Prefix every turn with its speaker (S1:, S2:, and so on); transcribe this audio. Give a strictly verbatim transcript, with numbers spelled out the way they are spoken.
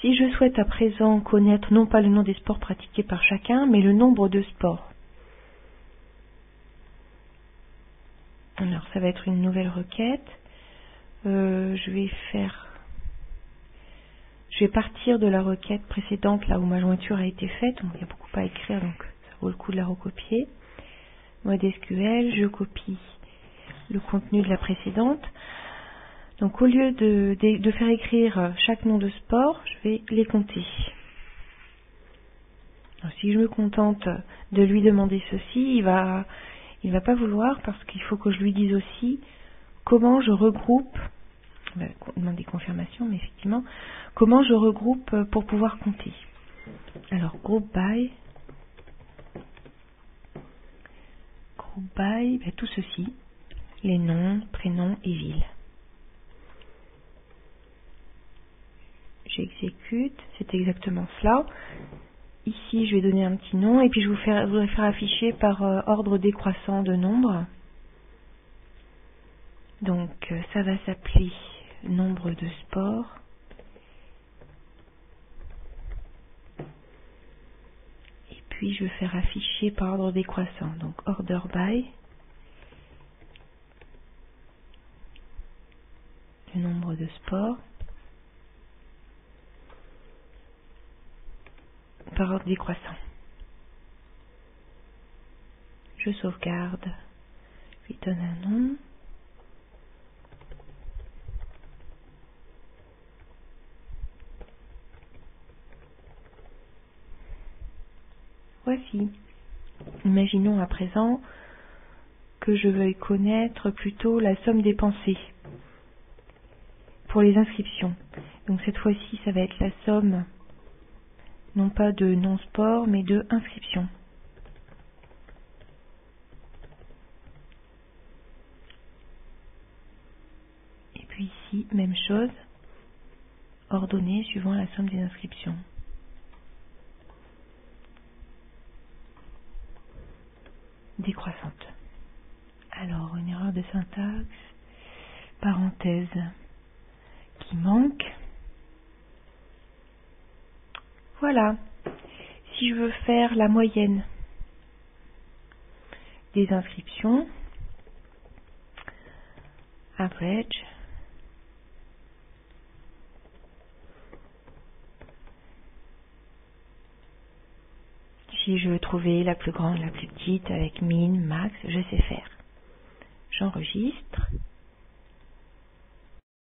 S1: Si je souhaite à présent connaître non pas le nom des sports pratiqués par chacun, mais le nombre de sports. Alors, ça va être une nouvelle requête. Euh, je vais faire... Je vais partir de la requête précédente, là où ma jointure a été faite. Bon, il y a beaucoup à écrire, donc ça vaut le coup de la recopier. Mode S Q L, je copie le contenu de la précédente. Donc au lieu de, de, de faire écrire chaque nom de sport, je vais les compter. Alors, si je me contente de lui demander ceci, il va, il va pas vouloir parce qu'il faut que je lui dise aussi comment je regroupe, il va demander confirmation, mais effectivement, comment je regroupe pour pouvoir compter. Alors group by, group by, ben, tout ceci, les noms, prénoms et villes. J'exécute, c'est exactement cela. Ici, je vais donner un petit nom et puis je vous faire, voudrais faire afficher par euh, ordre décroissant de nombre. Donc, euh, ça va s'appeler nombre de sports. Et puis, je vais faire afficher par ordre décroissant. Donc, order by. Le nombre de sports. Par ordre décroissant. Je sauvegarde. Je lui donne un nom. Voici. Imaginons à présent que je veuille connaître plutôt la somme dépensée pour les inscriptions. Donc cette fois-ci, ça va être la somme non pas de non-sport, mais de inscription. Et puis ici, même chose, ordonnée suivant la somme des inscriptions. Décroissante. Alors, une erreur de syntaxe, parenthèse qui manque. Voilà. Si je veux faire la moyenne des inscriptions, average, si je veux trouver la plus grande, la plus petite, avec min, max, je sais faire. J'enregistre.